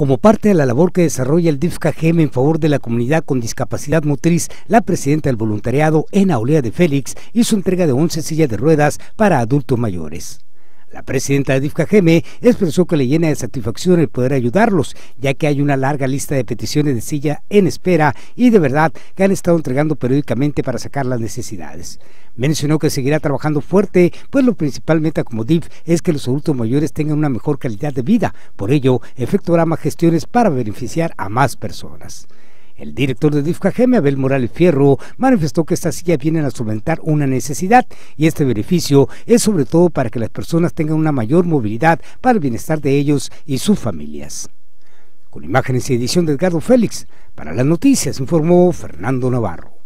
Como parte de la labor que desarrolla el DIF Cajeme en favor de la comunidad con discapacidad motriz, la presidenta del voluntariado, Ena Olea de Félix, hizo entrega de 11 sillas de ruedas para adultos mayores. La presidenta de DIF Cajeme expresó que le llena de satisfacción el poder ayudarlos, ya que hay una larga lista de peticiones de silla en espera y de verdad que han estado entregando periódicamente para sacar las necesidades. Mencionó que seguirá trabajando fuerte, pues lo principalmente como DIF es que los adultos mayores tengan una mejor calidad de vida. Por ello, efectuará más gestiones para beneficiar a más personas. El director de DIF Cajeme, Abel Morales Fierro, manifestó que estas sillas vienen a solventar una necesidad y este beneficio es sobre todo para que las personas tengan una mayor movilidad para el bienestar de ellos y sus familias. Con imágenes y edición de Edgardo Félix, para las noticias informó Fernando Navarro.